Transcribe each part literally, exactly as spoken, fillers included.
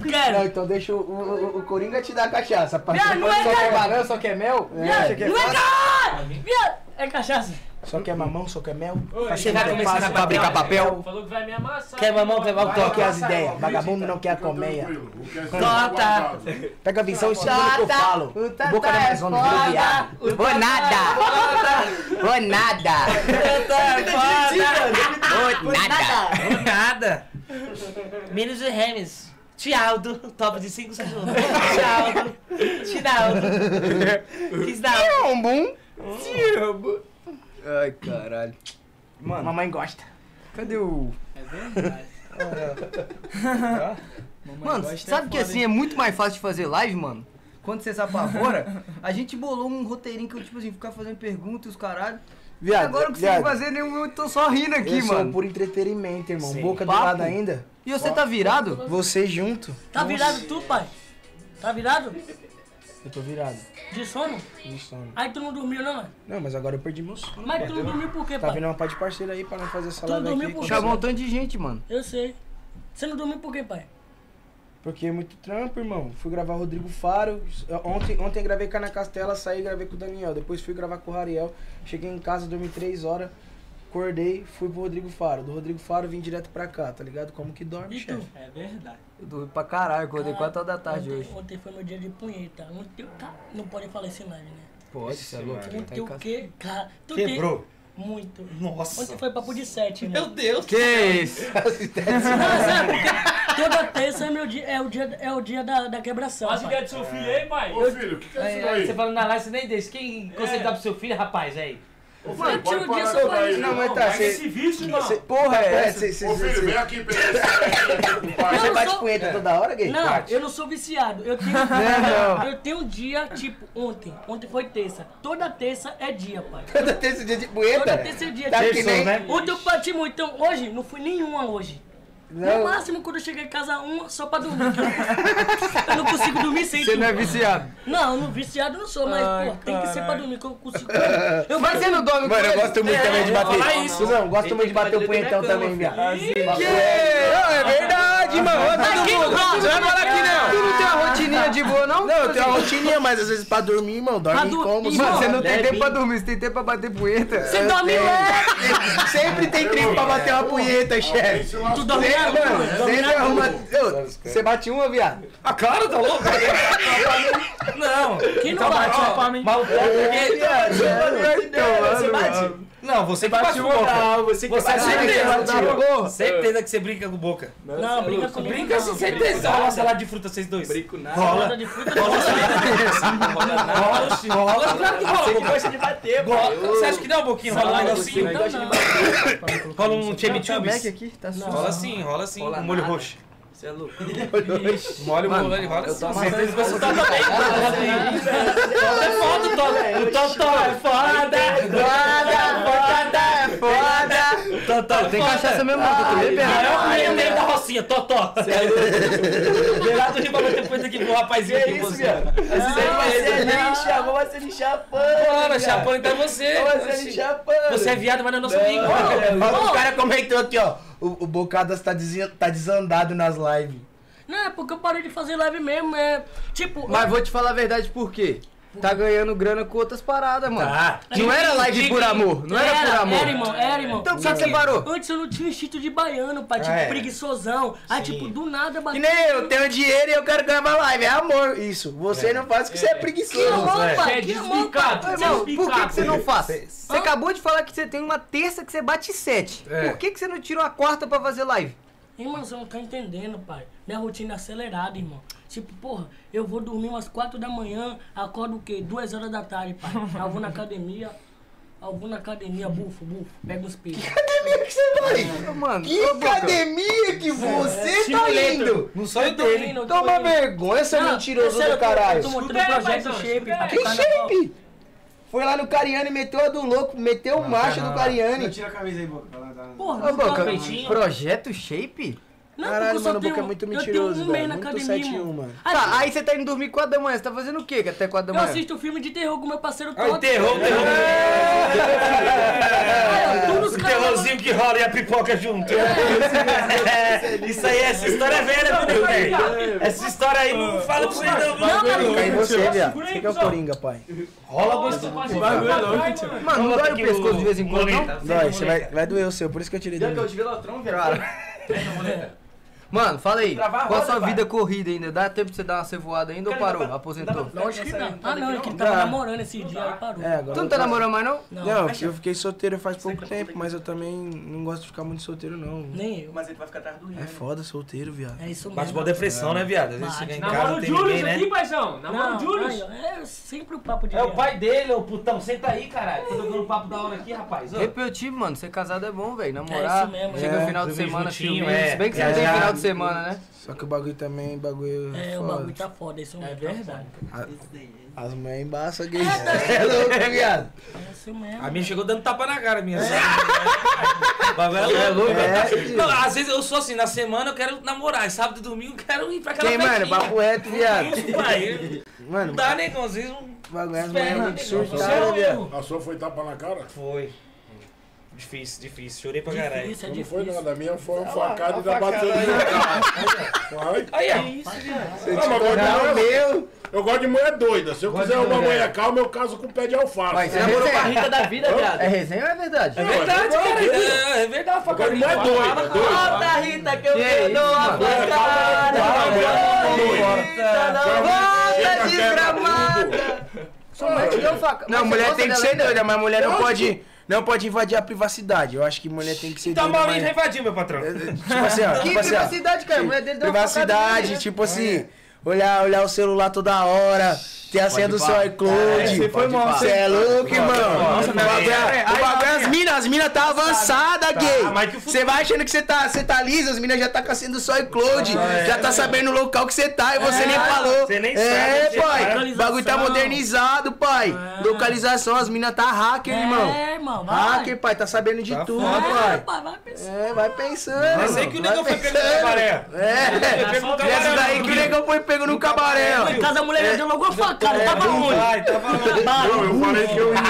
Quero. Não, então deixa o, o, o Coringa te dar a cachaça. Viado, não é só quer cachaça. banana, só quer mel? Viado, É, não é cachaça. Viado, é cachaça. só quer mamão, só quer mel? Você vai começar Passa a pra fabricar papel? Falou que vai me amassar. Quer mamão, quer mamão? Qual que é as ideias? Vagabundo não quer a colmeia. Tota. Pega a visão e segura o que eu falo. O Tata Boca da é Amazônia, vira foda. viado. Vou nada! Vou nada! Vou nada! Vou nada! Menos o Remes. Tialdo, top de cinco segundos. Tialdo. Tinaldo. Quisnaldo. Um bum. Ai, caralho. Mano, mamãe gosta. Cadê o... É verdade. Mano, sabe que assim é muito mais fácil de fazer live, mano? Quando você se apavora, a gente bolou um roteirinho que eu, tipo assim, ficar fazendo perguntas e os caralho. Viado, Agora eu não consigo viado, fazer nenhum, eu tô só rindo aqui, eu sou mano. por entretenimento, irmão. Sim. Boca do Papo. lado ainda. E você tá virado? Você junto. Tá virado tu, pai? Tá virado? Eu tô virado. De sono? De sono. Aí tu não dormiu, não, mano? Não, mas agora eu perdi meu sono. Mas tu não dormiu por quê, Tá pai? vindo uma parte de parceiro aí pra não fazer essa Tu live dormiu aqui. por quê? Chamou um tanto de gente, mano. Eu sei. Você não dormiu por quê, pai? Porque é muito trampo, irmão. Fui gravar Rodrigo Faro. Ontem, ontem gravei com a Ana Castela, saí e gravei com o Daniel. Depois fui gravar com o Rariel. Cheguei em casa, dormi três horas. Acordei, fui pro Rodrigo Faro. Do Rodrigo Faro vim direto pra cá, tá ligado? Como que dorme, E tu? chefe? É verdade. Eu dormi pra caralho, acordei quatro horas da tarde ontem, hoje. Ontem foi meu dia de punheta. Ontem eu... Tá, não pode falar esse live, né? Pode, você é louco. Tá Ontem em o casa. quê? Cara, tu Quebrou. Tem... Muito. Nossa. Ontem foi papo de sete, irmão. Meu Deus. Que isso? Não, sabe, porque toda terça é, meu dia, é o dia, é o dia da, da quebração. Faz pai. ideia do seu filho aí, pai. Ô filho, o que, que é Aí, isso aí, aí? você falando na live, você nem deixa. Quem conselho dá pro seu filho, rapaz, aí? Ô Mano, filho, tira pode o dia parar só com pra isso isso. Não, mas tá, Pega cê- esse vício, irmão. cê- porra é essa? Cê- cê- Ô filho, cê- vem aqui pegar esse cara com o pai. Você Eu bate sou- punheta toda hora, gay? Não, Bate. eu não sou viciado. Eu tenho, não. eu tenho um dia, tipo, ontem. Ontem foi terça. Toda terça é dia, pai. Toda terça dia de punheta? Toda terça é dia. Tá tipo, que nem... né? Ontem eu bati muito. Então, hoje, não fui nenhuma hoje. Não. No máximo, quando eu cheguei em casa, uma só pra dormir. que Eu não consigo, eu não consigo dormir sem Você tu. não é viciado? Não, no viciado não sou, mas, Ai, pô, tem que ser pra caralho. dormir que eu consigo. Eu Mas você não dorme com Mano, eu ele? gosto muito também de eu ia bater. falar isso. Cusão, gosto Ele muito de tem que bater o bater punhetão na cama, também, viado. filho. Papo Que? reto. Não, é verdade, mano. Mas quem não gosta? Você vai falar que não. Tu não tem uma rotininha de boa, não? Não, eu tenho uma rotininha, mas às vezes pra dormir, irmão, dorme Pra dur- como? Irmão, Mano, você não tem Bebe. tempo pra dormir, você tem tempo pra bater punheta. Você dorme tenho. leve. Sempre tem tempo pra bater uma punheta, chefe. Tu dorme na Sempre, rua, mano, dorme sempre na arruma... rua. Ô, Você bate uma, viado? Ah, claro, tá louco? Não. Quem não bate? Ó, mas o top é que... Você bate? Não, você que bate com boca. Não, você que Você é bate certeza. Certeza que você brinca com boca. Não, brinca comigo. Brinca assim, não. certeza. Rola salada de fruta, vocês dois. Brinco nada. Salada de fruta. Rola Rola, rola. Claro que rola. Boca. Gosta de bater, Rola. Você acha que não, Boquinho? Rola um Salada de negocinho? fruta, não. Rola um Tá Mac chimichurri? aqui, tá Não. Rola sim, rola sim. Rola Com molho nada. roxo. Você é louco. Molho, Mano, molho, rola eu sim. tô Certeza que você Tá tá também. É foda o top. O top top é foda. Foda, foda, foda. Totó, Tem cachaça mesmo, não, que eu tô bebendo. Aí eu meio da rocinha, Totó. Gerado de bagulho depois aqui pro rapazinho aqui. isso, você. viado? Você é lixa, vamos ser lixapando. Bora, chapando então é você. Vamos ser lixapando. Você é viado, mas não é nosso amigo. Ó, o cara comentou aqui, ó. O, o Bocadas tá, desen- tá desandado nas lives. Não, é porque eu parei de fazer live mesmo. É tipo. Mas vou te falar a verdade por quê? Tá ganhando grana com outras paradas, mano. Tá. Não era live por amor, não era por amor. Era, irmão, era, irmão. Então por que você parou? Antes eu não tinha instinto de baiano, pai. Tipo, Ah, é. preguiçosão. Aí, Sim. tipo, do nada Que bateu. nem eu, tenho dinheiro e eu quero gravar live. É amor, isso. Você não faz porque você é preguiçoso. Que amor, é. pai. Você é Que amor, desbicado. pai. Ô, irmão, por que, que você não faz? Cê- Você acabou de falar que você tem uma terça que você bate sete. É. Por que, que você não tirou a quarta pra fazer live? Irmão, você não tá entendendo, pai. Minha rotina é acelerada, irmão. Tipo, porra, eu vou dormir umas quatro da manhã, acordo o quê? Duas horas da tarde, pai. Aí eu vou na academia, eu vou na academia, bufo, bufo, pego uns pesos. Academia que você vai? Mano, Que ô, Boca. academia que você tá indo? Não sou eu Eu tô dele. indo, eu tô Toma indo. vergonha, seu Não, mentiroso é sério, do caralho. Eu tô montando Escuta um aí, projeto paizão, shape escuta pra aí. Que tocar na Copa. shape? Foi lá no Cariani, meteu a do louco, meteu o macho do Cariani. Tira a camisa aí, Boca. Pra lá, tá? Porra, Ô, não Boca, tá- peitinho. projeto shape? Não, Caralho, porque eu só mano, o Boca tenho- é muito eu tenho mentiroso, um mês velho. na Muito academia, sete um, mano. mano. Tá, aí você tá indo dormir quatro da manhã, você tá fazendo o quê que até quatro da Eu manhã? assisto filme de terror com meu parceiro Ah, o todo. terror, o terror. É, tudo os O caras- terrorzinho que rola e a pipoca junto. Isso aí, essa história é velha, meu velho. Essa história aí não fala pra você não. Não, mas Cai em você, viado. Segura aí, Você que é o cuzão. Coringa, pai. Rola a Nossa, quase bagulho é louco, tio. Mano, não dói o pescoço de vez em quando, não? Dói, você vai, vai doer o seu, por isso que eu tirei do meu. Mano, fala aí, Travar a qual a roda, sua pai. vida corrida ainda? Dá tempo de você dar uma cevoada ainda ou parou? Aposentou? Lógico que não. Ah, não, é que ele tava Dá. namorando esse dia aí parou. É, agora. Tu não tá namorando mais, não? Não, Não, eu fiquei solteiro faz pouco tempo, mas eu também não gosto de ficar muito solteiro, não. nem eu. Mas ele vai ficar atrás do rio. É foda solteiro, viado. É isso mesmo. Bate boa depressão, né, viado? Às vezes Bate. chega em casa, Namora não o tem Júlio ninguém, aqui, né? paizão. Namora Não, o Júlio. aí, ó, é sempre o papo de É o viado. pai dele, ô putão. Senta aí, caralho. Tô jogando papo da hora aqui, rapaz. Ô. Repetir, mano, ser casado é bom, velho. É Namorar, isso mesmo, chega é. no final de Dormir semana, juntinho, filme. é. Se bem que você É, não tem já. final de semana, né? Só que o bagulho também, bagulho. É, o foda. bagulho tá foda, isso mesmo. É verdade. As mulheres embaçam gay. É louco, viado. É isso mesmo. A minha chegou dando tapa na cara, minha. O bagulho é louco. É. Não, às vezes eu sou assim, na semana eu quero namorar, sábado e domingo eu quero ir pra aquela Quem, mano? festinha. Papo reto, viado. Isso, pai. Mano, Não dá, né, irmão? Às vezes um... o bagulho é as mulheres muito Espera, surtadas, viado. A sua foi tapa na cara? Foi. Difícil, difícil. Chorei pra caralho. Difícil, é Não foi difícil. nada, a minha foi uma facada e ainda bateu no meu carro. Vai. Aí, ó. Você Não, mas eu gosto de Não, mulher- meu. Eu gosto de mulher doida. Se eu Gosto quiser de uma mulher. mulher calma, eu caso com pé de alface. Mas Você é namorou com a resenha. rica da vida, viado. É resenha ou é verdade? É verdade, cara. É, é verdade, Eu gosto de facada. mulher doida, doida. Volta, Rita, que eu Que é dou isso, a mano? facada. Volta, desgramada. Sua mãe te deu faca. Não, Mas mulher você tem que gosta ser dela doida, mas mulher não pode, não pode invadir a privacidade. Eu acho que mulher tem que ser Então a doida. Maurinho já mas- invadiu, meu patrão. Tipo assim, ó. Que Tipo assim, ó. privacidade, cara? A mulher dele deu uma facada Privacidade, nele. tipo assim, olhar, olhar o celular toda hora, ter a senha do seu iCloud. Você foi mal. Você é louco, irmão. Nossa, O bagulho é- aí, o bagulho é as minas, as minas tá avançada, gay. mas que Você vai achando que você tá, você tá liso, as minas já tá com a senha do seu iCloud, já tá sabendo o local que você tá e você nem falou. você nem É, sabe, pai, localização. o bagulho tá modernizado, pai. Localização, as minas tá hacker, irmão. É, irmão, vai. Hacker, pai, tá sabendo de Tá tudo, foda. É, pai. pai, vai pensar. É, vai pensando. Eu sei que o vai negão foi pego no pensando. cabaré. É, Pego no essa cabaré, daí não, que o negão foi pego no cabaré, ó. Em casa a mulher já deu logo uma facada, tava onde? Vai, tava lá. Não, eu falei que eu ia.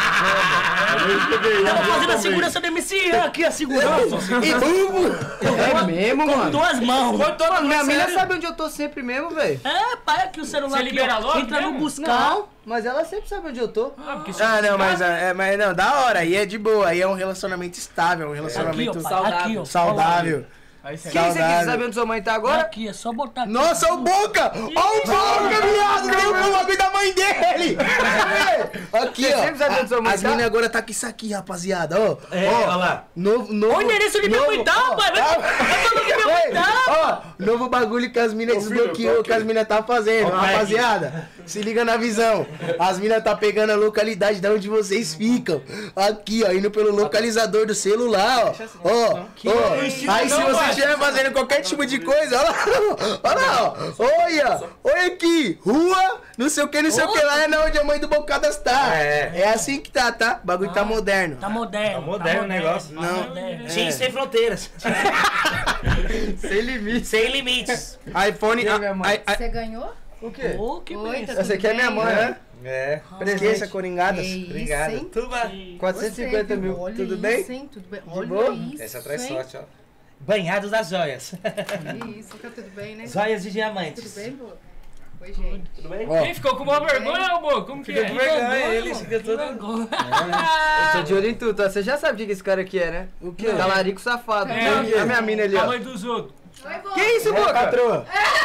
Tava fazendo a segurança do M C aqui, a segurança. E rumo. É mesmo, mano? Duas mãos. Mano, minha mina sabe onde eu tô sempre mesmo, velho. É, pai, aqui o celular Você aqui, libera ó, logo entra no mesmo? buscar. Não, mas ela sempre sabe onde eu tô. Ah, porque se Ah, não, mas, é, mas não, da hora, aí é de boa, aí é um relacionamento estável, um Aqui, relacionamento ó, pai, aqui, ó. saudável. Quem você quer Saudável. saber onde sua mãe tá Agora agora? aqui, é só botar aqui. Nossa, o Boca! Ó o Boca, viado! Ganhou o bagulho da mãe dele! É, aqui, Você ó. sempre sabe onde sua mãe As tá? minas agora tá com isso aqui, rapaziada, ó. É, Ó, olha lá. Novo, novo, O endereço de minha novo- mãe tá, pai. Vai vai falando que minha mãe Ei, tá. ó, novo bagulho que as minas Ô, filho, desbloqueou, tô que as aqui. minas tá fazendo. Ó, pai. Rapaziada, se liga na visão. As minas tá pegando a localidade de onde vocês ficam. Aqui, ó, indo pelo localizador do celular, ó. Ó, ó. Aí se você estiver fazendo qualquer tipo de coisa, olha lá, olha lá, ó. Olha, olha aqui, rua, não sei o que, não sei o que lá, é na onde a mãe do Bocadas tá. É. É assim que tá, tá? O bagulho tá moderno. Tá moderno. Tá moderno o negócio. Tá Não. moderno. Tim sem fronteiras. Sem limite. Sem limites. iPhone. E aí, minha mãe? ai- ai- Você ganhou? O quê? Ô, que Oi, benção. tá Essa aqui é minha mãe, né? É. Esqueça, coringadas. Que isso, Obrigado. hein? Tudo bem. quatrocentos e cinquenta Você, mil. olha tudo isso, bem? Hein? Tudo bem. Olha boa? isso. Essa traz hein? sorte, ó. Banhados das joias. Isso, tá tudo bem, né? Joias de Tudo diamantes. bem, boa? Oi, gente. Tudo bem? Ó, Quem ficou com uma vergonha, ô, Bo? Como que Fica é? com vergonha, vergonha, ele mano. fica Que todo... vergonha. Eu tô de olho em tudo, tá? Você já sabe o que que esse cara aqui é, né? o quê? Talarico safado. É, Olha a minha mina ali, A ó. mãe dos outros. Oi, boa. Que isso, É, Boca? patroa.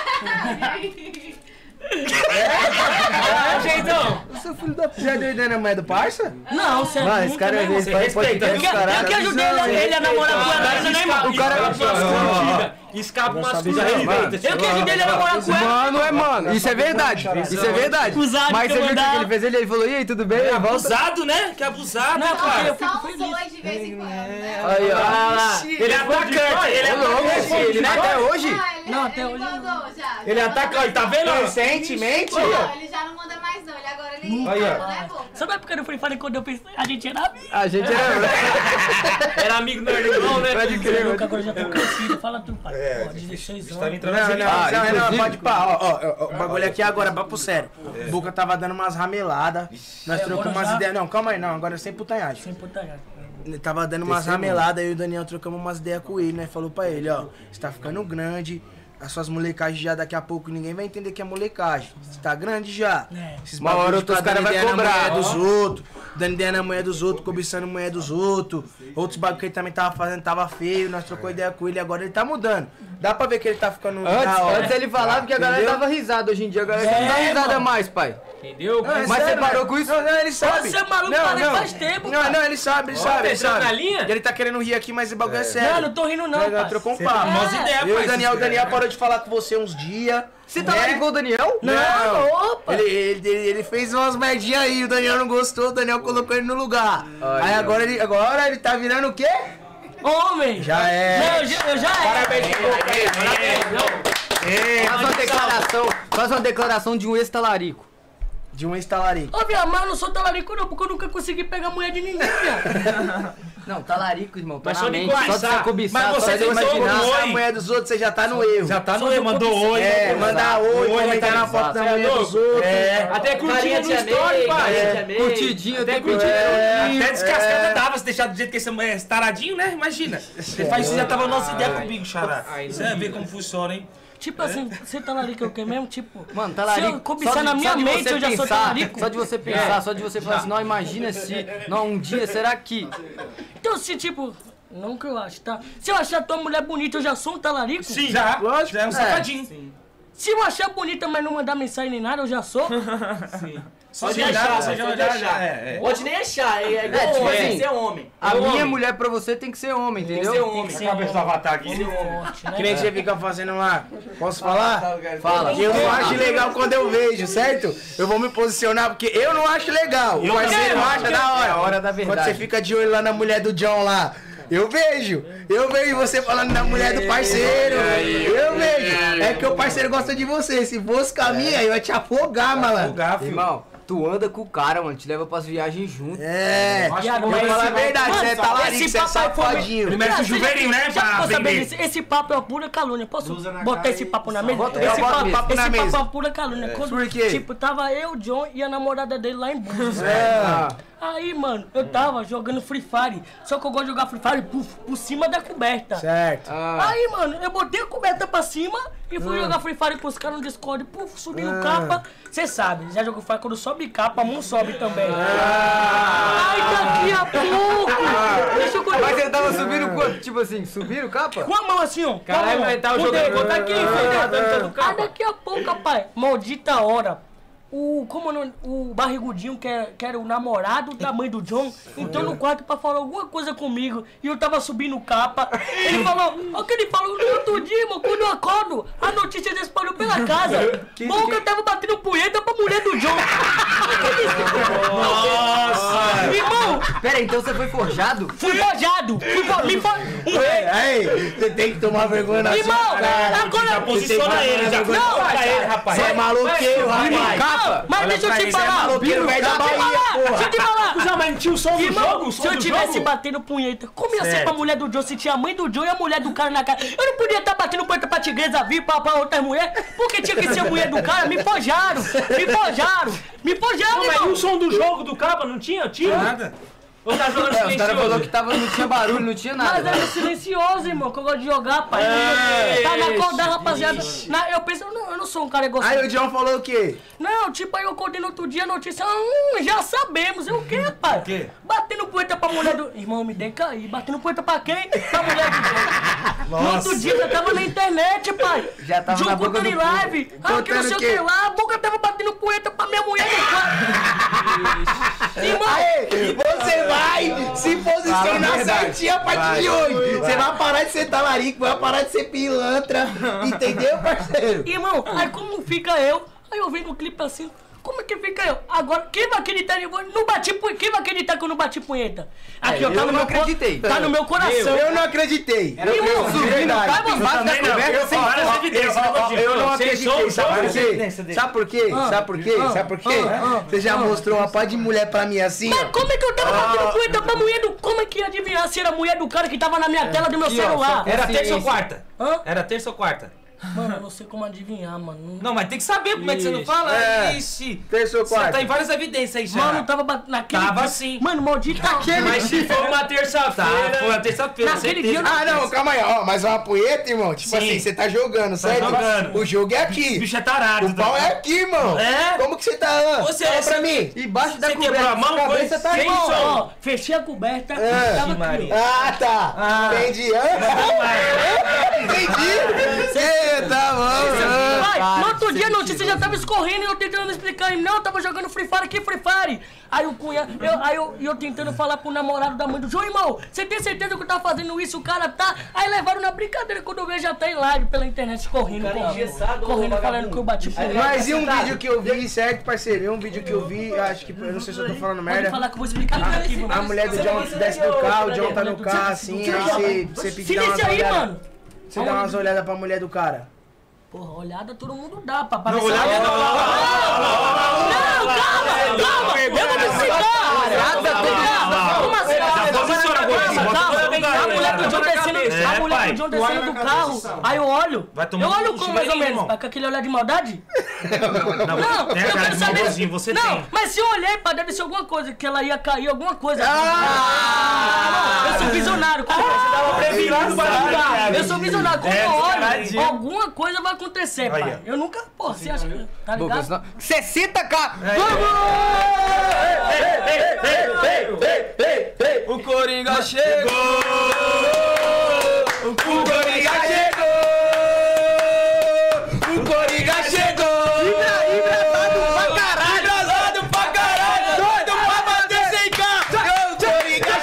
Ah, jeitão. Eu sou filho da puta. Já deu ideia na mãe do parça? Não, você Mano, esse nunca, cara né, é mano? esse pai respeita, podcast, viu? caralho. Eu que ajudei ele, ele a namorar com ela ainda, né, irmão? O cara- Escapa umas curtidas. Escapa umas sabia, curtidas. mano. Eu que ajudei ele a namorar com ela. Mano, é mano. Isso é verdade. Isso é verdade. Acusado Mas que você eu viu o que mandava. ele fez? Ele ele falou, e aí, tudo bem? Volta. Abusado, né? Que abusado, Não, porque cara. eu fico Só uns feliz. dois de vez em quando, né? Aí, ó. Ah, lá. Ele é atacante, ele é Ô, louco, atacante. ele vai até hoje? Ah, ele, Não, ele até hoje mandou já. Ele é atacante, tá vendo? Recentemente? Não, ele já não manda mais não. Ele agora ele ele Aí, ó. não é bom. Sabe a época do Free Fire quando eu pensei, a gente era amigo? A gente era... Era amigo do irmão, né? Pode Você crer, louco, agora eu já tô crescido. Fala tu, pai. É, Ó, dezesseis Tá anos. me entrando Não, assim. não, Ah, não, não, inclusive- pode pá, ó, ó, ó, o bagulho aqui agora, papo sério. O Boca tava dando umas rameladas, nós Aí, trocamos agora umas já- ideias, não, calma aí, não, agora sem putanhagem. Sem putanhagem. Ele tava dando umas rameladas, eu e o Daniel trocamos umas ideias com ele, né? Falou pra ele, ó, você tá ficando grande, as suas molecagens já daqui a pouco ninguém vai entender que é molecagem. Você tá grande já. É. Esses Uma bagulho hora de outros ficar cara dando vai ideia na cobrar, mulher ó. dos outros, dando ideia na mulher dos outros, cobiçando mulher dos outros. Outros bagulho que ele também tava fazendo tava feio, nós trocou ideia com ele, agora ele tá mudando. Dá pra ver que ele tá ficando Antes, da hora. antes ele falava que a galera Entendeu? dava risada, hoje em dia a galera não dá É, risada mano. mais, pai. Entendeu? Não, é Mas você sério, parou né? com isso? Não, não, ele sabe. Você é maluco, não, parei não. faz tempo, Não, pai. não, ele sabe, ele sabe, ele entrando sabe. na linha? Ele tá querendo rir aqui, mas esse bagulho é sério. Não, não tô rindo não, Nós pai. trocou um Você papo. tá umas ideias, Eu e pai, o Daniel, o esses Daniel parou de falar com você uns dias. Você tá né? lá igual o Daniel? Não, opa. ele, ele, ele, ele fez umas merdinhas aí, o Daniel não gostou, o Daniel colocou ele no lugar. Ai, aí ai. agora ele, agora ele tá virando o quê? Homem. Já é. Não, eu já, eu já Parabéns, é. Boca aí. Ei, Faz uma declaração, faz uma declaração de um ex-talarico. de um estalarico. Ô, viado, mas eu não sou talarico não, porque eu nunca consegui pegar mulher de ninguém, viado. Não, talarico, irmão, tá Mas na só de mente, só de conversar. ser cobiçado, Mas você só de tentou imaginar. um oi. A mulher dos outros, você já tá no erro. Já tá Só no de eu, mandou oi. É, mandar oi, Oi, comentar tá na foto ligado. da Cê é mulher louco? dos outros. É. Até curtindo Carinha no te story, amei, pai. carinha te É, amei. curtidinho, Até tem curtindo. curtidinho. Até descascada dava, se deixar do jeito que esse é taradinho, né? Imagina. Você faz isso, já tava a nossa ideia comigo, xará. Você vai ver como funciona, hein? Tipo assim, você talarico é o quê mesmo? Tipo, Mano, se talarico. eu cobiçar só de- na minha só de mente, você eu já sou pensar, talarico. Só de você pensar, só de você falar assim, não, imagina se, não, um dia, será que... Então, se tipo, não que eu acho, tá? Se eu achar tua mulher bonita, eu já sou um talarico? Sim, já. Lógico. Já é um safadinho. Se eu achar bonita, mas não mandar mensagem nem nada, eu já sou? Só Pode de olhar, achar, você já pode já, achar. já. É, é. Pode nem achar, é igual É, tipo homem, assim, tem que ser homem. A Eu minha homem. mulher pra você tem que ser homem, Tem que ser entendeu? homem. A cabeça do avatar aqui. Forte, né? Que nem você fica fazendo lá. Posso falar? Fala. Eu não acho legal quando eu vejo, certo? Eu vou me posicionar porque eu não acho legal. O parceiro também, acha da hora. É a hora da Quando verdade. você fica de olho lá na mulher do John lá. Eu vejo, eu vejo você falando da mulher do parceiro. Eu vejo. É que o parceiro gosta de você. Se fosse com a minha, eu ia te afogar, malandro. Gafio. Irmão, tu anda com o cara, mano, te leva pras viagens junto. É, eu Viado, vou mas falar a esse- verdade, Mano, você é talarico, esse você é papo aí foi- safadinho. Primeiro que o chuveirinho, né? Já Pra ficou sabendo vender. disso? Esse papo é uma pura calúnia. Posso Usa na botar cara esse e papo na só. mesa? Bota- esse bota papo, papo esse na papo é mesa. uma pura calúnia. Quando, Por quê? Tipo, tava eu, o John e a namorada dele lá em Búzios. É. Aí, mano, eu tava jogando Free Fire. Só que eu gosto de jogar Free Fire por, por cima da coberta. Certo. Ah, Aí, mano, eu botei a coberta pra cima e fui jogar Free Fire pros caras no Discord. Puf, subiu Ah. capa. Cê sabe, já jogou Free Fire quando sobe capa, a mão sobe também. Aí daqui a pouco. Deixa eu mas contar. ele tava subindo quanto? Tipo assim, subindo capa? Com a mão assim, ó. Caralho, Com a mão. mas tá Com jogando- dedo, botar aqui, Ah, filho. tá dando todo capa. Aí daqui a pouco, rapaz, maldita hora. O, como não, o barrigudinho, que era, que era o namorado da mãe do John, entrou no quarto pra falar alguma coisa comigo e eu tava subindo capa. Ele falou, o que ele falou no outro dia, irmão, quando eu acordo, a notícia se espalhou pela casa. Bom que eu tava batendo punheta pra mulher do John. Nossa! Irmão, Pera aí, então você foi forjado? fui forjado. Fui for, me for, Ei, aí, você tem que tomar vergonha na sua irmão, cara. agora... Já posiciona ele, já Não, coloca ele, rapaz. Você é maloqueiro, rapaz. Não, mas Olha deixa eu pra te ele, você é falar. maloqueiro, velho da Deixa eu te Bahia, falar, porra. Deixa eu te falar. Não, mas não tinha o som do Irmão, jogo? O som se eu do tivesse jogo? batendo punheta, como ia ser Certo. pra mulher do John se tinha a mãe do John e a mulher do cara na cara? Eu não podia estar batendo punheta pra tigresa vir pra, pra outras mulheres, porque tinha que ser a mulher do cara. Me forjaram, me forjaram, me forjaram, Não, mas e irmão. o som do jogo do capa? Não tinha? Tinha? Nada. Ou tá jogando É, os caras falaram silencioso? que tava, não tinha barulho, não tinha nada. Mas era silencioso, irmão, que eu gosto de jogar, pai. Tá na cor da rapaziada. Na- eu penso, eu não, eu não sou um cara egocêntrico. Aí o John falou o quê? Não, tipo, aí eu acordei no outro dia a notícia, hum, já sabemos. Eu o quê, pai? O quê? Batendo poeta pra mulher do... Irmão, me dei cair. Batendo poeta pra quem? Pra mulher do... No outro dia eu já tava na internet, pai. Já tava Jogo na boca contando do em live. Ah, que não Contando sei o o quê? que lá. A boca tava batendo poeta pra minha mulher no quarto. Irmão, Aí, você vai se posicionar Fala a verdade. certinho a partir de hoje. Você vai parar de ser talarico, vai parar de ser pilantra. Entendeu, parceiro? irmão, aí como fica eu? Aí eu vendo o clipe assim... Como é que fica eu? Agora, quem vai acreditar em você? Não bati punheta. Quem vai acreditar que eu não bati punheta? Aqui, É, ó, tá eu no não meu co- acreditei. Tá no meu coração. Eu não acreditei. E o Eu, de verdade. vai mostrar também não. conversa, Eu sem falo várias Eu, evidências, ó, ó, negócio de- eu não Vocês acreditei, são- sabe por são- quê? Sabe por quê? Ah, Sabe por quê? ah, Sabe por quê? ah, ah, Você já ah. mostrou uma pá de mulher pra mim assim, Mas ó. como é que eu tava batendo punheta pra mulher do... Como é que ia adivinhar se era a mulher do cara que tava na minha tela do meu Aqui, ó, celular? Era Sim, terça ou sim. quarta? Hã? Era terça ou quarta? Mano, eu não sei como adivinhar, mano. Não, mas tem que saber como é que você não Ixi. fala. É. Ixi. Terça ou Você quarta? tá em várias evidências aí já. Mano, eu tava batendo naquele Tava dia- sim. Mano, maldito aquele. Mas se for uma terça-feira... Tá, foi uma terça-feira, Naquele certeza. dia eu não- Ah, não, calma aí, ó. Mas uma punheta, irmão. Tipo Sim. assim, você tá jogando, certo? jogando. O jogo é O aqui. bicho é tarado. O pau é aqui, irmão. É? Como que você tá, Ana? Você- Fala você- pra mim. Embaixo da Você quebrou coberta, a mão? cabeça Foi? tá Quem igual. sou? Ó, fechei a coberta, É. tava Maria. aqui, Ah, tá. Ah. Entendi. Ah, entendi. É, tá bom. ó. Vai, Para no outro de dia a ser notícia já tava escorrendo e eu tentando explicar. E não, eu tava jogando Free Fire aqui, Free Fire. Aí o cunha, eu, aí eu, eu tentando falar pro namorado da mãe do João, irmão, você tem certeza que eu tava fazendo isso? O cara tá. Aí levaram na brincadeira quando eu vejo já tá em live pela internet correndo, correndo, correndo falando que eu bati por ele. Mas e um vídeo que eu vi, certo, parceiro? E um vídeo que eu vi, acho que, eu não sei se eu tô falando Pode merda. falar que eu vou explicar tudo aqui, mano. A mulher do John desce do carro, o John tá no carro assim, aí você, você pedir umas Silêncio aí, olhadas. mano. Você dá umas olhadas pra mulher do cara. Porra, olhada todo mundo dá, pra Não, ver se olhada ela- não. Não, calma, calma, eu vou me explicar. Olhada, Como assim? Já posiciona agora, Calma, bota calma. tudo bem, A mulher do John bota na descendo, cabeça. a É, mulher pai. do John descendo do carro, aí eu olho, Vai tomar eu um olho como mais ou chuveirinho, menos, irmão. com aquele olhar de maldade? Não, Não, tem eu a cara quero de saber. maldozinho, você Não, tem. mas se eu olhei, pá, deve ser alguma coisa, que ela ia cair, alguma coisa. Ah! Eu sou visionário, quando Prevenido para eu sou visionário, quando É, eu olho, descaradinho. alguma coisa vai acontecer, Aí, pai. ó. Eu nunca, pô, você acha que, tá Lucas, ligado? não- sessenta k! O Coringa chegou! O Coringa chegou! O Coringa chegou! Hidratado pra caralho! Hidratado pra caralho! Doido pra bater sem cá! O Coringa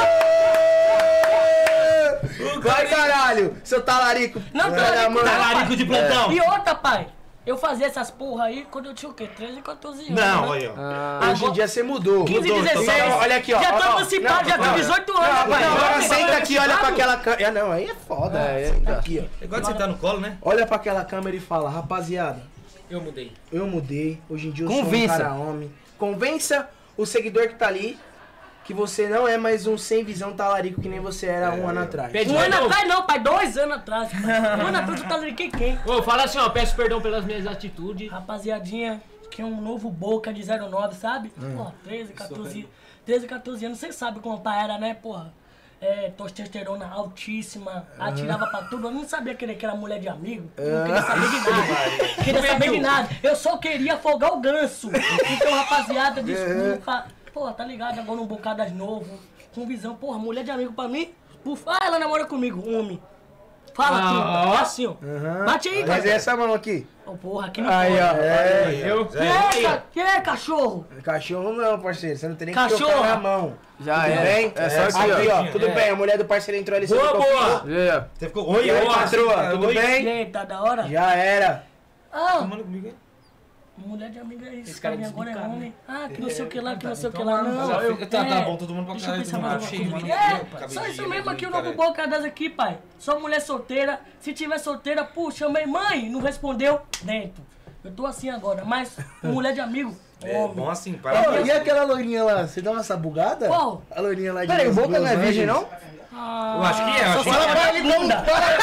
chegou! Vai, caralho! Seu talarico! Não, Vai talarico na mão. não. Talarico de plantão. E outra, pai, eu fazia essas porra aí quando eu tinha o quê? treze, quatorze anos. Não, né? olha, ó. Hoje em dia você mudou. quinze, Mudou, dezesseis. então, olha aqui, ó, Já ó, tô ó. emancipado, Não, já tenho não. dezoito anos, Não, pai. agora Não, senta aqui, olha pra emancipado. aquela câmera. Não, aí é foda. É, senta aqui, ó. É igual de sentar no colo, né? Olha pra aquela câmera e fala, rapaziada, Eu mudei. eu mudei, hoje em dia eu Convença. sou um cara homem. Convença o seguidor que tá ali que você não é mais um sem visão talarico que nem você era um ano atrás. Pede Um ano perdão. atrás não, pai, dois anos atrás. Um ano atrás eu tava quem quem? Ô, fala assim, ó, peço perdão pelas minhas atitudes. Rapaziadinha, que é um novo Boca de zero nove, sabe? Hum. Pô, treze, quatorze, treze, quatorze anos, vocês sabem como o pai era, né, porra? É, testosterona altíssima, atirava pra tudo. Eu não sabia que ele que era mulher de amigo. Eu não queria saber de nada. Queria saber de nada. Eu só queria afogar o ganso. Então, rapaziada, desculpa. Pô, tá ligado? Agora um bocadas novo. Com visão, porra, mulher de amigo pra mim. Puf, ah, ela namora comigo, homem. Fala, Ah, aqui, é assim, ó. Bate aí, Mas é cara. essa mão aqui. Ô, porra, aqui não Aí, pode. ó. É, Eu? E aí, ca- e aí, cachorro? cachorro não, parceiro. Você não tem nem que Cachorro. tocar na mão. Já Tudo é. bem? É só aqui, aqui, ó. ó. Tudo É. bem, a mulher do parceiro entrou ali. você Boa, ficou boa. frio? Yeah. Você ficou. Oi, E aí, oi, patroa, tudo oi. E bem? aí, tá da hora? Já era. Ah, Tomando comigo, hein? mulher de amiga é isso, Esse cara cara, agora é desbicado, homem. Ah, que não sei o que lá, que não sei o que lá, não. Tá, eu- tá, tá é, bom, todo mundo pra deixa eu caralho, pensar todo mundo mais uma cheio, coisa. mano. É, Cabelo só de isso gelo, mesmo aqui, o caralho. novo Bocadas aqui, pai. Só mulher solteira. Se tiver solteira, puxa, chamei mãe, não respondeu, dentro. Eu tô assim agora, mas mulher de amigo, É homem. bom assim, Ô, para. e aquela loirinha lá? Você deu uma sabugada? Qual? A loirinha lá de Peraí, o Los- Boca não é Los virgem, Angeles. não? Ah, Eu acho que é, eu acho que só é. fala pra ele como.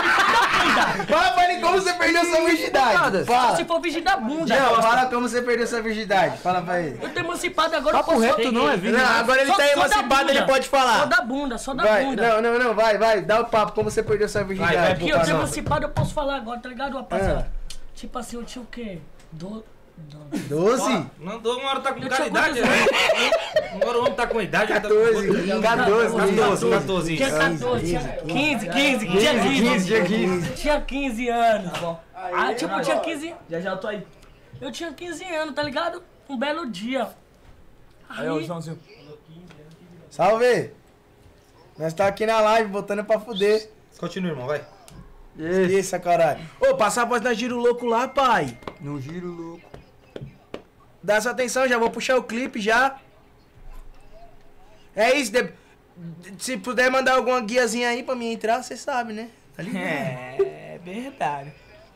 Fala pra ele como você perdeu sua virgindade. Nada. Fala. Se for virgem da bunda. Não, fala como você perdeu sua virgindade. Fala pra ele. Eu tô emancipado agora, Papo eu posso reto não é virgem. Não, agora ele Só- tá só da emancipado, bunda. ele pode Só falar. da bunda, só da Vai, bunda. não, não, não, vai, vai. Dá o papo, como você perdeu sua virgindade. vai, Aqui eu Boca, tô não. emancipado, eu posso falar agora, tá ligado, rapaziada? Ah. Tipo assim, eu tinha o quê? Do... do- doze? Não, dou uma hora tá com Eu cara tinha idade, quantos né? Uma hora o homem tá com idade, ele tá com quatorze. quanto? quatorze, quatorze, quatorze, Tinha isso. quatorze, tinha quinze, quinze, tinha quinze, tinha quinze. tinha quinze anos. Ah, tipo, eu tinha quinze, Já já eu tô aí. eu tinha quinze anos, tá ligado? Um belo dia. Aí, ô, Aí, Joãozinho. Salve! Nós tá aqui na live, botando pra fuder. Continua, irmão, vai. Isso, caralho. Ô, passa a voz da Giro Louco lá, pai. No giro louco. Dá sua atenção, já vou puxar o clipe já. É isso, de... se puder mandar alguma guiazinha aí pra mim entrar, você sabe, né? Tá ligado? É, verdade.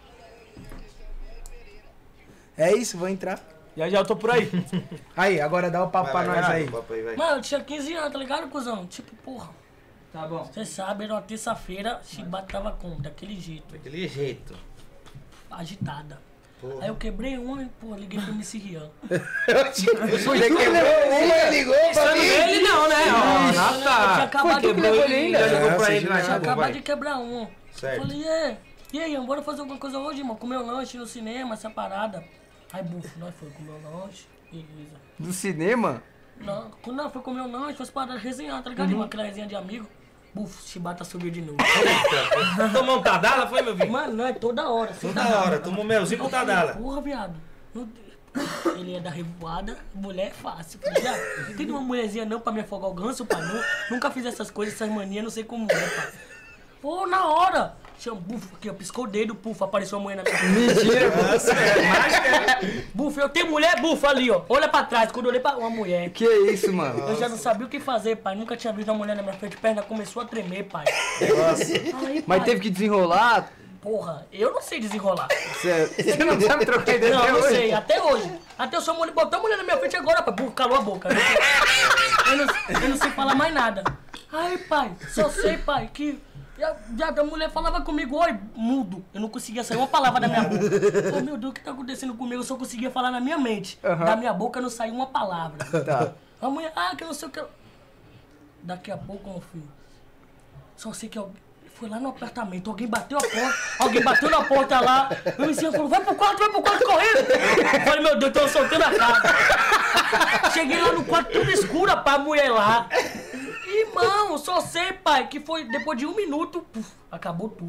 É isso, vou entrar. Já já eu tô por aí. Aí, agora dá o papo pra nós aí. Papo aí, vai. Mano, eu tinha quinze anos, tá ligado, cuzão? Tipo, porra, Tá bom. você sabe, era uma terça-feira, Chibata tava como? Daquele jeito, Daquele jeito. agitada. Porra. Aí eu quebrei uma e, pô, liguei pro M C Rian. Você quebrou uma, ligou pra mim. Ele não, né? Ó, Eu tinha Nata. acabado de Quebrou ele ainda. Já jogou É, pra você ele já- lá, tinha jogou, acabado de vai. quebrar um. Certo. Falei, e, e aí, bora fazer alguma coisa hoje, irmão? Comer um lanche no cinema, essa parada. Aí, bufo, nós foi comer um lanche, beleza. Do cinema? Não, quando nós foi comer um lanche, foi paradas resenhar, tá ligado, irmão? Aquela resenha de amigo. Bufo, Chibata subiu de novo. Tomou um tadala, foi, meu filho? Mano, não é toda hora. você Toda tá- hora, tomou melzinho com Eu falei, tadala. porra, viado. Meu Deus. Ele é da revoada, mulher é fácil. Falei, viado, tem uma mulherzinha não pra me afogar o ganso, pai. Nu- Nunca fiz essas coisas, essas manias, não sei como é, pai. Pô, na hora. Chama, bufo, aqui, ó, piscou o dedo, pufo, apareceu a mulher na minha frente. Mentira, Nossa, é mágica. Bufo, eu tenho mulher, bufo, ali, ó. Olha pra trás, quando eu olhei pra uma mulher. Que isso, mano? Eu já não sabia o que fazer, pai. Nunca tinha visto uma mulher na minha frente, a perna começou a tremer, pai. Aí, Mas pai, teve que desenrolar? porra, eu não sei desenrolar. Você, você não sabe trocar ideia Não, até não hoje? sei, até hoje. Até o seu mulher botou a mulher na minha frente agora, pai. Burro, calou a boca. Eu não, eu não sei falar mais nada. Aí, pai, só sei, pai, que já, já a mulher falava comigo, oi, mudo. Eu não conseguia sair uma palavra da minha boca. Oh, meu Deus, o que tá acontecendo comigo? Eu só conseguia falar na minha mente. Aham. Da minha boca não saía uma palavra. Tá. A mulher, ah, que eu não sei o que. eu- Daqui a pouco, meu filho, só sei que alguém foi lá no apartamento, alguém bateu a porta, alguém bateu na porta lá, o vizinho falou, vai pro quarto, vai pro quarto correndo. Eu falei, meu Deus, tô soltando a casa. Cheguei lá no quarto, tudo escuro, pá, a mulher lá. Irmão, só sei, pai, que foi depois de um minuto, puf, acabou tudo.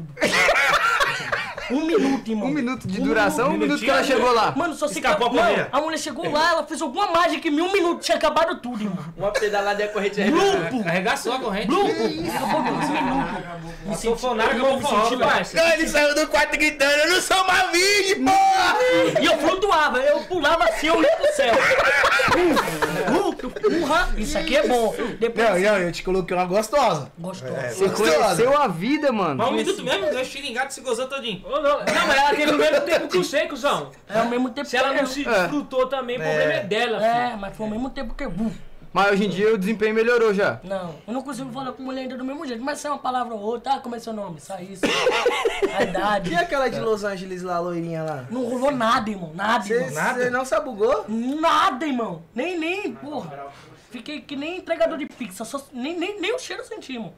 Um minuto, irmão. Um minuto de duração, um minuto que ela minutinho, chegou lá. Mano, só sei que Escapou a Mano, poeira. a mulher chegou lá, ela fez alguma mágica em mim, um minuto, tinha acabado tudo, irmão. Uma pedalada e a corrente Grupo! Arregaçou a corrente. Grupo! Acabou tudo, um minuto. Me senti, Sanfonário irmão, acabou me o forró, senti, parça. Não, ele saiu do quarto gritando, eu não sou Malvini, porra! E eu flutuava, eu pulava assim, eu ia pro céu. Urra, isso aqui é bom. Depois, Não, não, eu te coloquei uma gostosa. gostoso. Você conheceu a vida, mano. Mas um minuto mesmo, dois xiringados se gozou todinho. Ô, não, não, mas ela teve o mesmo tempo que o sei, cuzão. É ao mesmo tempo Se ela que não eu. se desfrutou também, o problema é dela, É, filho. mas foi ao mesmo tempo que eu. Bum. Mas hoje em dia o desempenho melhorou já. Não, eu não consigo falar com mulher ainda do mesmo jeito. Mas sai uma palavra ou outra, ah, como é seu nome? Sai isso. A idade. E aquela de Los Angeles lá, loirinha lá? Não rolou nada, irmão. Nada, irmão. Você não sabugou? Nada, irmão. Nem, nem, porra. Fiquei que nem entregador de pizza. Só, nem, nem, nem o cheiro eu senti, irmão.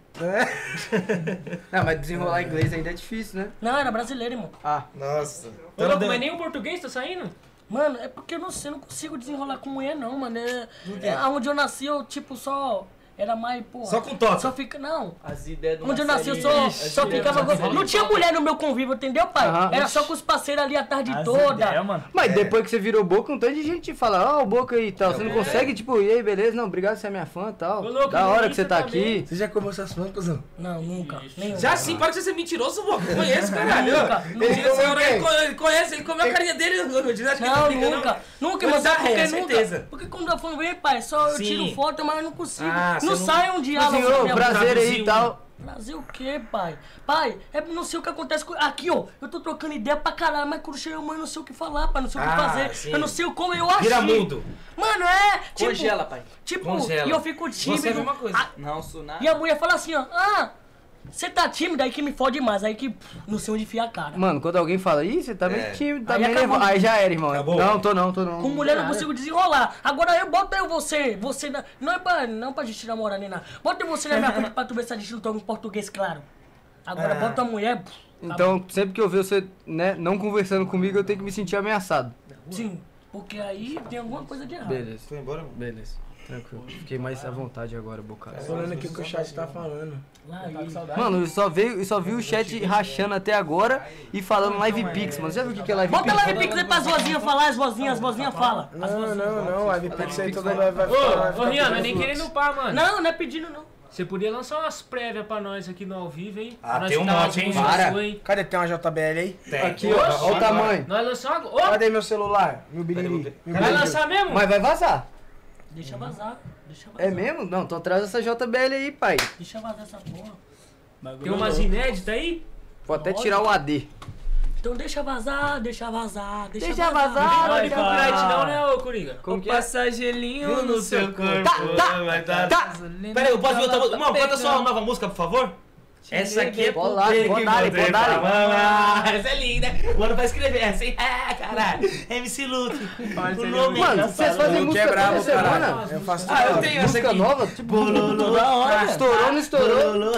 Não, mas desenrolar inglês ainda é difícil, né? Não, era brasileiro, irmão. Ah, Nossa. Ô, louco, mas nem o português tá saindo? Mano, é porque eu não sei, eu não consigo desenrolar com mulher, não, mano. É, é, onde eu nasci, eu, tipo, só. Era mais, porra. Só com toque. Só fica. Não. As ideias do Onde eu nasci, eu só, só ficava. go- Não tinha mulher no meu convívio, entendeu, pai? Aham. Era só com os parceiros ali a tarde toda. É, mano. mas depois que você virou Boca, um tanto de gente fala, ó, o Boca aí e tal. Você não consegue, tipo, e aí, beleza? Não, obrigado, você é minha fã e tal. Ô, louco, Da hora no que você Insta tá também. aqui. Você já comeu essas fãs, cuzão? Não, nunca. Nenhum. Já sim, para de ser mentiroso, pô. Eu conheço, caralho. Nunca, Ele, nunca. ele conhece, ele conhece, ele comeu a carinha dele. Eu acho que ele tá Não, brincando, nunca. Nunca, Mas mas sabe ah, por é, que nunca? certeza. Porque quando a fã vem, pai, só eu Sim. tiro foto, mas eu não consigo. Ah, não você não- sai um diálogo Assim, na ô, minha prazer aí traduzir e tal. Brasil o quê, pai? Pai, é não sei o que acontece com. Aqui, ó, eu tô trocando ideia pra caralho, mas quando chega mãe, eu não sei o que falar, pai, não sei o que Ah, fazer. sim. Eu não sei como eu achei. Vira mudo. Mano, é. Tipo, Congela, pai. Tipo, Congela. e eu fico tímido. Você é a mesma coisa. Ah, Não, Suná. e a mulher fala assim, ó, ah, você tá tímido, aí que me fode mais, aí que pff, não sei onde enfia a cara. Mano, quando alguém fala, ih, você tá meio É. tímido, tá Aí meio acabou. nervoso. Aí já era, irmão. Acabou. Não, tô não, tô não. Com mulher eu não consigo desenrolar. Agora eu boto eu você, você na, não é pra, não pra gente namorar nem nada. Bota você na minha frente pra tu ver se a gente não tá em português, claro. Agora Ah. bota a mulher. pff, Então, sempre que eu ver você, né, não conversando comigo, eu tenho que me sentir ameaçado. sim, porque aí tem alguma coisa de errado. Beleza, Foi embora, mano. beleza. Tranquilo. Fiquei mais à vontade agora, Boca. Tô olhando aqui o que o chat tá falando. Lá aí. Mano, eu só, veio, eu só vi o chat rachando até agora e falando Live Pix, mano. Já viu o que que é Live Bota Pix? lá Pix aí pras vozinhas falar, as vozinhas, as vozinhas falam. As Não, vozinhas. não, não, a Vipix aí toda vai, vai ficar. vai Ô, ô, ficar Rian, não é pedindo nem fluxo. querendo pá, mano. Não, não é pedindo não. Você podia lançar umas prévias pra nós aqui no ao vivo, hein? Ah, Pra nós tem um citar monte, umas hein? músicas Para. suas, hein? Cadê? Tem uma J B L aí? Tem. Aqui, ó. Olha o tamanho. Nós lançamos agora. Ô, Cadê meu celular? Meu biriri. Meu vai biriri. lançar mesmo? Mas vai vazar. Deixa vazar. Deixa vazar. É mesmo? Não, então traz essa J B L aí, pai. Deixa vazar essa porra. Tem umas inéditas aí? Vou até tirar o A D. Então deixa vazar, deixa vazar, deixa, Deixa vazar. vazar. Não é Vai, de vai. copyright não, né, ô Coringa? Como que é? Passar gelinho no seu corpo. Tá, tá, vai dar. tá. Pera aí, eu posso ver outra música? Mano, canta só uma nova música, por favor. Essa aqui é Pode lá, pro pode que dar, botei pode dar. pra mamar. Essa é linda. O ano vai escrever essa, hein? Ah, caralho. M C Luke. O nome Mano, vocês fazem Luke música é brabo, toda semana? caralho. Eu faço Ah, eu tudo. tenho essa Música aqui. nova? Tipo, Bololô. toda hora. Estourou, não estourou? Bololô.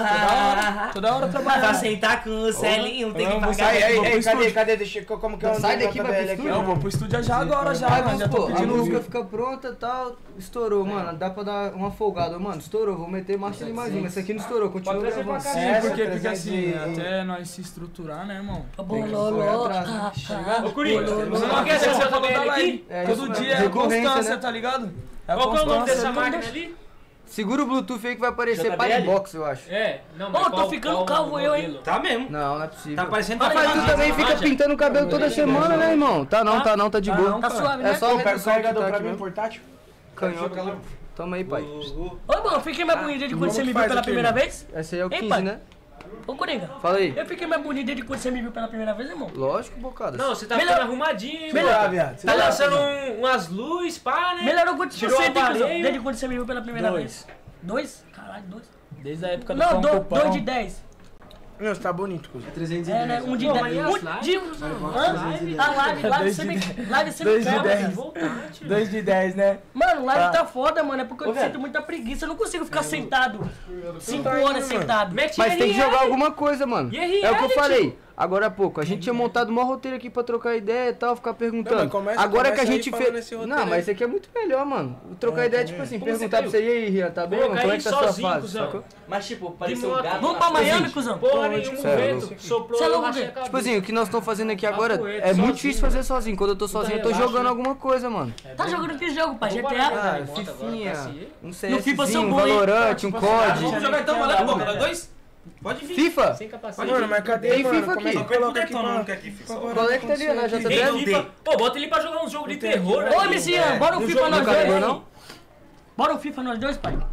Toda hora trabalhando. Pra sentar com o Celinho, tem que pagar. Aí, aí, aí, pro cadê, estúdio. cadê? Deixa eu, como que é o Sai nome daqui, da vai pro J B L aqui? estúdio. Eu vou pro estúdio já agora, já, Aí mano. Já vamos, tô pô, a pedindo música vídeo. fica pronta e tal, estourou, mano, dá pra dar uma folgada, mano, estourou, vou meter marcha de mais uma, esse aqui não estourou, continua Pode trazer pra gravando. cá. Sim, Essa porque fica trezentos assim, e- até nós se estruturar, né, irmão? Bololô. atrás, né? ah, ah, Ô Coringa, bololô. você não quer essa J B L aqui? É, Todo isso, dia é recorrência, constância, né? tá ligado? É Qual que é o nome constância. dessa não máquina deixa- ali? Segura o Bluetooth aí que vai aparecer J B L? Partybox, eu acho. É, não, Ô, mas tô qual- ficando qual calvo eu, hein? modelo? Tá mesmo. Não, não é possível. Tá parecendo Para, Mas tu Manja, também fica manja. pintando o cabelo toda semana, né, irmão? Tá não, tá não, tá de Tá boa. não, Tá cara. suave, É né? só Pô, o pega o redução que carregador tá pra aqui mim, mesmo. portátil. Canhota. Toma aí, pai. Ô, mano, eu fiquei mais bonito desde quando Como você que me viu faz pela aqui, primeira irmão? vez? Esse aí é o Ei, quinze, pai. né? Ô, Coringa, Fala aí. eu fiquei mais bonito desde quando você me viu pela primeira vez, irmão. Lógico, bocadas. Não, você tá Melhor- ficando arrumadinho, hein, Melhor- mano? Ah, viado. você Tá tá- lançando um- umas luzes, pá, né? Melhorou quantos Tirou por cento, o hein, cuzão? aparelho. Desde quando você me viu pela primeira Dois. vez? Dois? Caralho, dois. Desde a época do Não, pão do- com pão. dois de dez. Meu, você tá bonito, cuzão. É, né? Um de Pô, dez. mas e as Um lives? de... Hã? A live, live Dois sempre... de Live sempre Dois de quebra, dez. velho. Voltante. dois de dez, né? Mano, live Ah. tá foda, mano. É porque eu Ô, velho. sinto muita preguiça. Eu não consigo ficar sentado cinco tá indo, horas mano. sentado. Mete Mas tem que R L. jogar alguma coisa, mano. E aí, É o que eu reality? falei. Agora há pouco, a gente tinha montado um roteiro aqui pra trocar ideia e tal, ficar Não, perguntando. mas começa- Agora que a começa aí gente falando fez. esse roteiro Não, aí. mas esse aqui é muito melhor, mano. O trocar É, ideia, também. tipo assim, Como perguntar você pra você, e aí, Rian, tá bem? Coloca Como é aí que tá a sua sozinho, fase? cuzão. Sacou? Mas, tipo, pareceu um gato Vamos pra Miami, cuzão? Porra nenhuma, Cê é o vento louco. soprou, Cê é eu louco, rachei a quê? cabeça. Tipo assim, o que nós estamos fazendo aqui agora Papo reto, é muito sozinho, difícil fazer sozinho. Quando eu tô sozinho, eu tô relaxa, jogando né? alguma coisa, mano. Tá jogando que jogo, pai? Vou G T parar, A? Ah, né? Monta agora, Fifinha, tá assim. um No FIFA eu sou CSzinho, um bom, hein? Valorant, um Vamos C O D. jogar então, valendo boca, nós dois? Pode vir. FIFA? Sem capacete. Mano, mas cadê, Tem mano? FIFA Como é aqui. que coloca aqui, Não, mano? não quer aqui, filho. Qual é que tá ali, né? Já tá Tem vendo? FIFA. Pô, bota ele pra jogar um jogo de Não tem aqui, terror, não. né? Ô, M C Ian, bora o No FIFA jogo nós do dois, carregador, hein? não? Bora o FIFA nós dois, pai?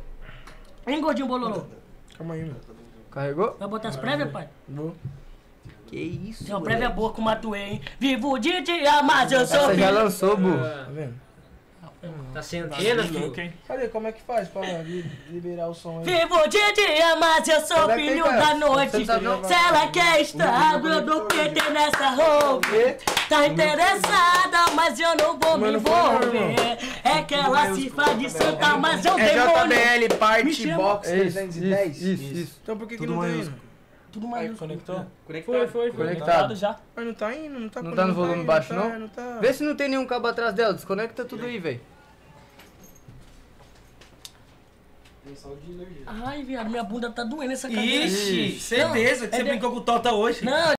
Hein, gordinho bololô? Calma aí, mano. Carregou? Vai botar as prévias, pai? Vou. Que isso, Tem uma moleque. prévia boa com o Matuê, hein? Vivo de dia, mas eu sou Essa já filho. lançou, burro. Tá vendo? Tá sem antena, filho. Cadê? Como é que faz pra li- liberar o som aí? Vivo de dia, mas eu sou Como é que filho tem, da cara? noite. Você não sabe, não? Se ela quer estrago, eu dou Q T nessa roupa. Tá interessada, mas eu não vou me Mano, foi mal, envolver. É que ela se faz de santa, mas eu É J B demônio. L Me Party chama. Box É isso, trezentos e dez? isso, isso, isso. Então por que que Tudo não tá maiúsculo. indo? Tudo mais Conectou? Foi, foi, foi. Conectado. já. Mas não tá indo, não tá Não com- tá no volume indo, baixo, tá, não? Não tá. Vê se não tem nenhum cabo atrás dela, desconecta tudo aí, velho. Ai, viado, minha bunda tá doendo essa cadeira. Ixi, certeza que é você de- brincou com o Tota hoje. Não,